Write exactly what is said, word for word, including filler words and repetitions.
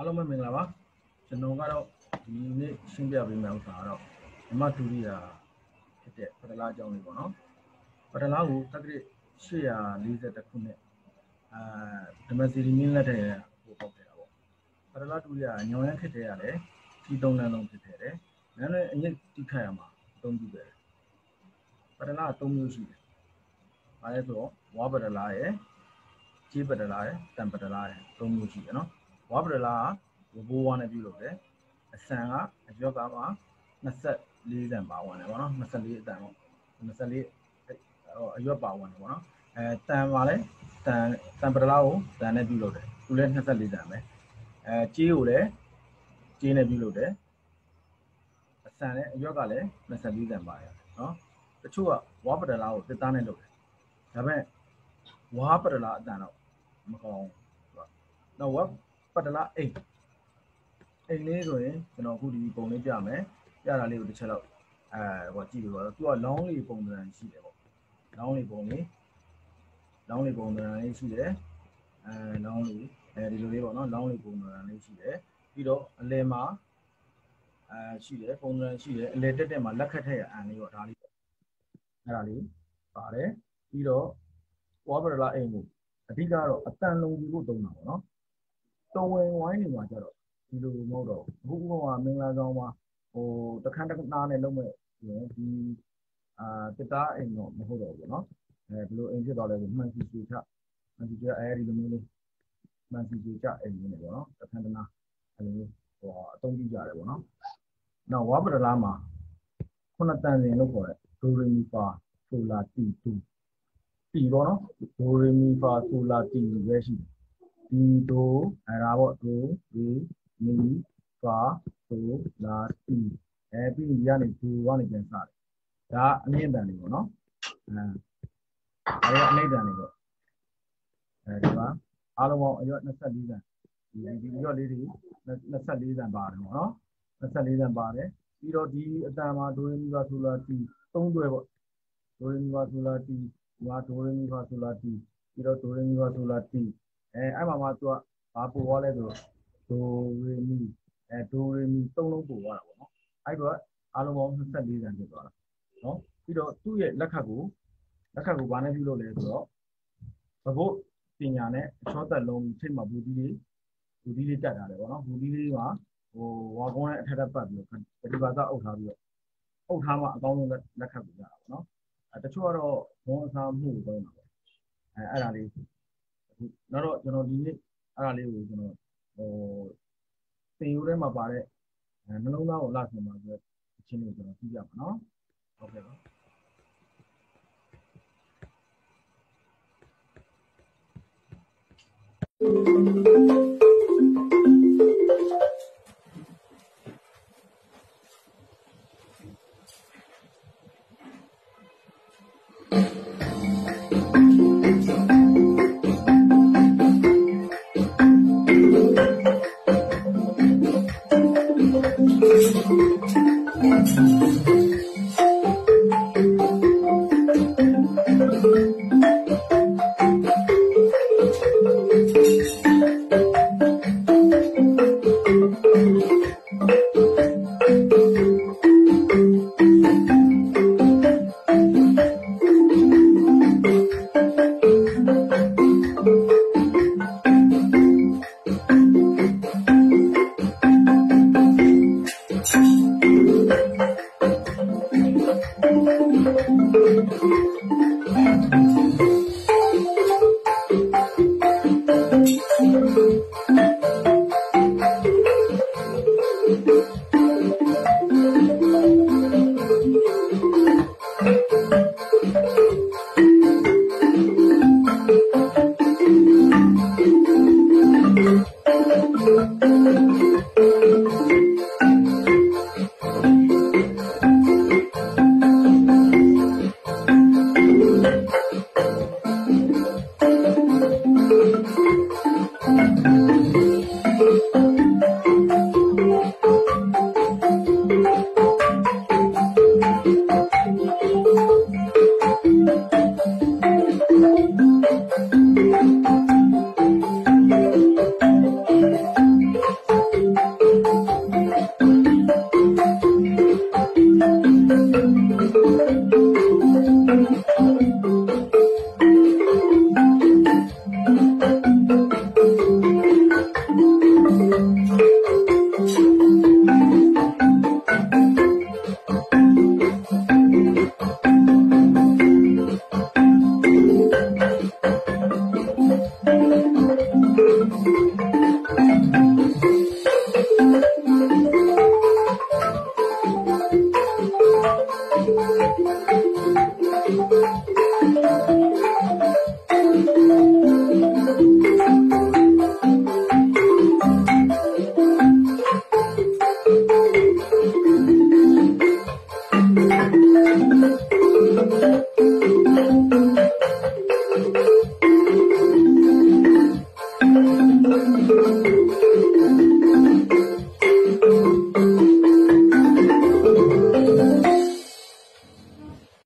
အားလုံးပဲမင်္ဂလာပါကျွန်တော်ကတော့ဒီနေ့ရှင်းပြပေးမယ့်ဥစ္စာကတော့ဓမ္မတူရိယာဖြစ်တဲ့ပထလာအကြောင်းလေးပေါ့နော်ပထလာကိုတက္ကရာ၈၄၁ခုနှစ်အာဓမ္မစီရီမင်းလက်ထက်ဟိုပေါက်ခဲ့တာပေါ့ပထလာတူရိယာညောင်ရမ်းခက်တဲ့ရတယ်ဒီသုံးလမ်းလုံးဖြစ်ခဲ့တယ်နားနဲ့အညစ်တိခတ်ရမှာအသုံးပြုခဲ့တယ်ပထလာ၃မျိုးရှိတယ်ဘာလဲဆိုတော့ဝါပထလာရဲ့ကြေးပထလာရဲ့တန်ပထလာရဲ့၃မျိုးရှိတယ်နော်ဝါပထလာကဘိုးဝါနဲ့ပြုလုပ်တယ်အဆန်ကအရွက်ကမှ၂၄တန်ပါဝင်တယ်ပေါ့နော်၂၄အတန်ပေါ့၂၄အရွက်ပါဝင်တယ်ပေါ့နော်အဲတန်ပါလဲတန်တန်ပထလာကိုတန်နဲ့ပြုလုပ်တယ်သူလည်း၂၄တန်ပဲအဲကြေးကိုလည်းကြေးနဲ့ပြုလုပ်တယ်အဆန်လည်းအရွက်ကလည်း၂၄တန်ပါရတယ်နော်တချို့ကဝါပထလာကိုတစ်သားနဲ့လုပ်တယ်ဒါပေမဲ့ဝါပထလာအတန်တော့မကောင်းဘူးတော့ဝါပထလာအိတ်အိမ်လေးဆိုရင်ကျွန်တော်အခုဒီပုံလေးပြမယ်ပြတာလေးကိုတစ်ချက်လောက်အဲဟိုကြည့်လို့တော့သူကလောင်းလေးပုံစံရှိတယ်ပေါ့လောင်းလေးပုံလေးလောင်းလေးပုံစံလေးရှိတယ်အဲလောင်းလေးအဲဒီလိုလေးပေါ့နော်လောင်းလေးပုံစံလေးရှိတယ်ပြီးတော့အလယ်မှာအဲရှိတယ်ပုံစံရှိတယ်အလယ်တက်တက်မှာလက်ခတ်ထက်ရအန်လေးပေါ့ဒါလေးပေါ့အဲဒါလေးပါတယ်ပြီးတော့ဝါပထလာအိမ်ကိုအဓိကတော့အတန်လုံးကြီးကိုသုံးတာပေါ့နော်တော်ဝင်ဝိုင်းနေမှာကြတော့ဒီလိုမဟုတ်တော့အခုကမင်္ဂလာဆောင်မှာဟိုတခန်းတခန်းနဲ့လုံးမဲ့ဒီအာတတားအိမ်တော့မဟုတ်တော့ဘူးเนาะအဲဒီလိုအိမ်ဖြစ်သွားလဲဆိုမှန်စီစီချမှန်စီစီအဲဒီလိုမျိုးလေးမှန်စီစီချအိမ်နေပေါ့เนาะတခန်းတနာအဲဒီလိုဟိုအသုံးပြုကြတယ်ပေါ့เนาะနောက်ဝါပထလာမှာခုနှစ်တန်စဉ်လို့ခေါ်တယ်ဒိုရီမီဖာဆိုလာတီတူတီပေါ့เนาะဒိုရီမီဖာဆိုလာတီပဲရှိတယ်ဒီဒိုအဲဒါပေါ့ဒိုရီမီဖာဆိုလာတီအဲပြီးဒီကနေဒိုကနေပြန်စတယ်ဒါအမြင့်တန်တွေပေါ့နော်အဲအဲအနိမ့်တန်တွေပေါ့အဲဒီမှာအားလုံးပေါင်းအရွက်၂၄တန်ဒီဒီအရွက်လေးတွေ၂၄တန်ပါတယ်ပေါ့နော်၂၄တန်ပါတယ်ပြီးတော့ဒီအတန်မှာဒိုရီမီဖာဆိုလာတီသုံးတွဲပေါ့ဒိုရီမီဖာဆိုလာတီဒီမှာဒိုရီမီဖာဆိုလာတီပြီးတော့ဒိုရီမီဖာဆိုလာတီအဲအဲ့မှာမှသူကဘာပို့သွားလဲဆိုတော့ဒိုရီမီအဲဒိုရီမီသုံးလုံးပို့သွားတာပေါ့နော်အဲ့တော့အားလုံးပေါင်း၂၄တန်ဖြစ်သွားတာနော်ပြီးတော့သူ့ရဲ့လက်ခတ်ကိုလက်ခတ်ကိုဘာနဲ့ပြုလုပ်လဲဆိုတော့သဘုတ်ပညာနဲ့အချောသက်လုံးထိတ်မှာဘူဒီလေးဘူဒီလေးတက်ထားတယ်ပေါ့နော်ဘူဒီလေးကဟိုဝါကုန်းနဲ့အထက်ထပ်ပတ်ပြီးတော့ပฏิဘာသာအုပ်ထားပြီးတော့အုပ်ထားမှအကောင်းဆုံးလက်ခတ်ကိုရတာပေါ့နော်အဲတချို့ကတော့ဘုံအစားမှုကိုသုံးတာပေါ့အဲအဲ့ဒါလေးနောက်တော့ကျွန်တော်ဒီနေ့အဲ့ဒါလေးကိုကျွန်တော်ဟိုသင်ယူထဲမှာပါတဲ့နှလုံးသားကိုလှဆင်ပါဆိုတဲ့အချင်းလေးကိုကျွန်တော်ကြည့်ပြပါနော်ဟုတ်ကဲ့ပါ။